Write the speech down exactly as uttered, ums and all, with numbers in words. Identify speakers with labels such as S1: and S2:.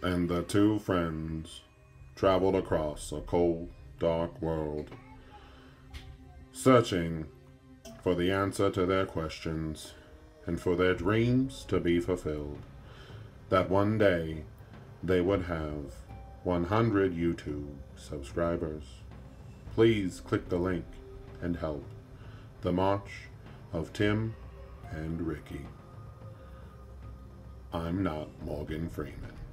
S1: and the two friends traveled across a cold, dark world, searching for the answer to their questions and for their dreams to be fulfilled, that one day they would have one hundred YouTube subscribers. Please click the link and help the march of Tim and Ricky. I'm not Morgan Freeman.